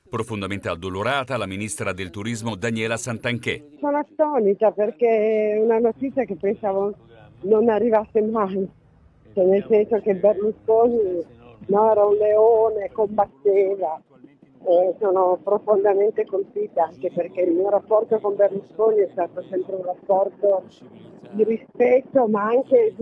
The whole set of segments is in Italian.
Profondamente addolorata la ministra del turismo Daniela Santanchè. Sono attonita perché è una notizia che pensavo non arrivasse mai, cioè nel senso che Berlusconi no, era un leone, combatteva. Sono profondamente colpita anche perché il mio rapporto con Berlusconi è stato sempre un rapporto di rispetto ma anche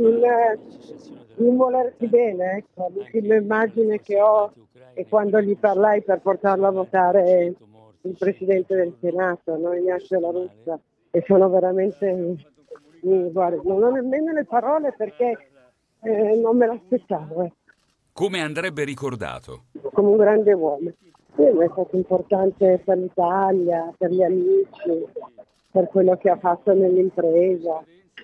di un volersi bene, ecco. L'ultima immagine che ho è quando gli parlai per portarlo a votare il Presidente del Senato, no? Ignazio La Russa, e sono veramente, guarda, non ho nemmeno le parole perché non me l'aspettavo, Come andrebbe ricordato? come un grande uomo. Sì, ma è stato importante per l'Italia, per gli amici, per quello che ha fatto nell'impresa.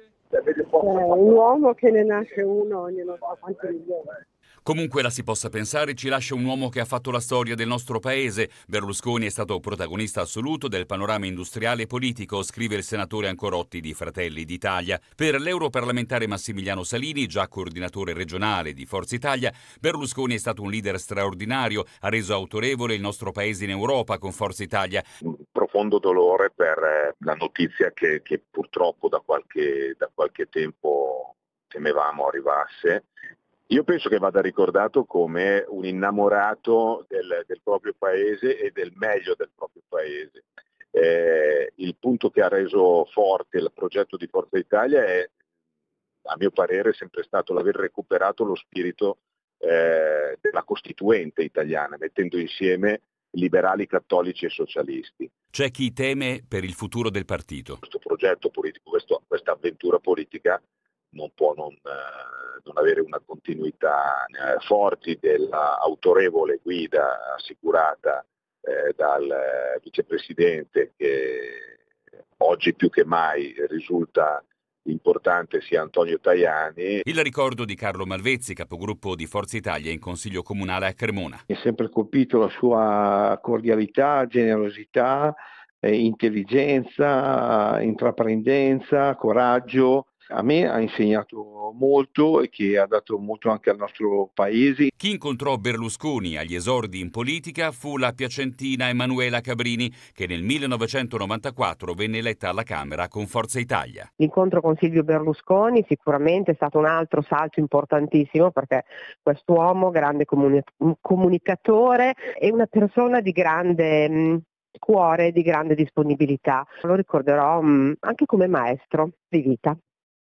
Un uomo che ne nasce uno ogni non so quanti milioni. Comunque la si possa pensare, ci lascia un uomo che ha fatto la storia del nostro paese. Berlusconi è stato protagonista assoluto del panorama industriale e politico, scrive il senatore Ancorotti di Fratelli d'Italia. Per l'europarlamentare Massimiliano Salini, già coordinatore regionale di Forza Italia, Berlusconi è stato un leader straordinario, ha reso autorevole il nostro paese in Europa con Forza Italia. Profondo dolore per la notizia che purtroppo da qualche tempo temevamo arrivasse. Io penso che vada ricordato come un innamorato del proprio paese e del meglio del proprio paese. Il punto che ha reso forte il progetto di Forza Italia è, a mio parere, sempre stato l'aver recuperato lo spirito della Costituente italiana, mettendo insieme liberali, cattolici e socialisti. C'è chi teme per il futuro del partito. Questo progetto politico, questa avventura politica non può non avere una continuità. Forti della autorevole guida assicurata dal vicepresidente, che oggi più che mai risulta importante, sia Antonio Tajani. Il ricordo di Carlo Malvezzi, capogruppo di Forza Italia in Consiglio Comunale a Cremona. Mi è sempre colpito la sua cordialità, generosità, intelligenza, intraprendenza, coraggio. A me ha insegnato molto e che ha dato molto anche al nostro paese. Chi incontrò Berlusconi agli esordi in politica fu la piacentina Emanuela Cabrini, che nel 1994 venne eletta alla Camera con Forza Italia. L'incontro con Silvio Berlusconi sicuramente è stato un altro salto importantissimo, perché quest'uomo, grande comunicatore, è una persona di grande cuore, di grande disponibilità. Lo ricorderò anche come maestro di vita.